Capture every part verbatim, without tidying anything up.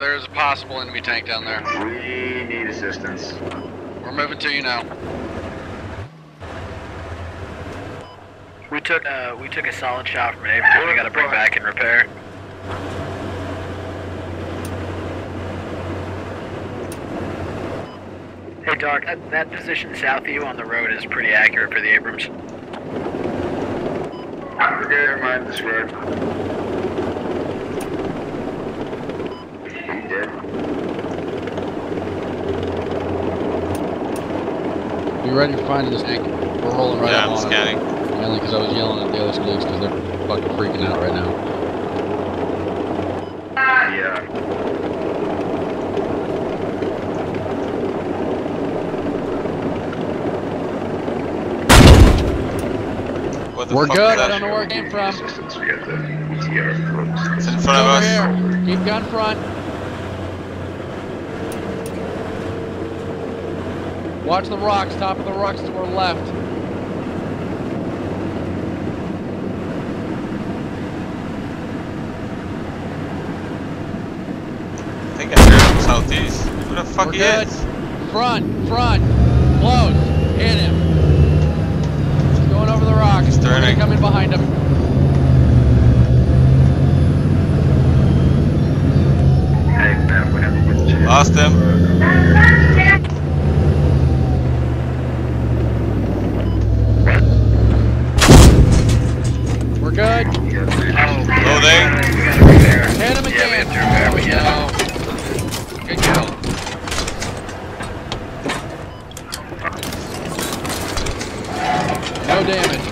There's a possible enemy tank down there. We need assistance. We're moving to you now. We took uh, we took a solid shot from Abrams. We got to bring back and repair. Hey, Dark, that, that position south of you on the road is pretty accurate for the Abrams. Okay, never mind this road. He did. Be ready for finding this tank. We're rolling right yeah, up I'm on scanning. it. Mainly because I was yelling at the other scoots because they're fucking freaking out right now. Yeah. What the We're fuck good, is that? I don't know where it came from. Assistance, we got the E T R folks. It's in front of us. Over here. Keep gun front. Watch the rocks, top of the rocks to our left. I think I heard him southeast. Who the fuck We're he good. is? Front, front, close, hit him. He's going over the rocks. He's turning. We're gonna come in behind him. Hey, man, we have a good chance. Lost him. We're good. Loading. Hit him again. There we go. Good kill. No damage.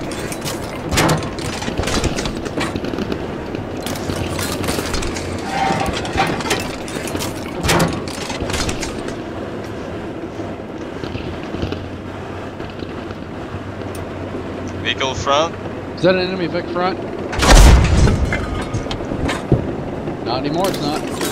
Vehicle front. Is that an enemy Vic front? Not anymore, it's not.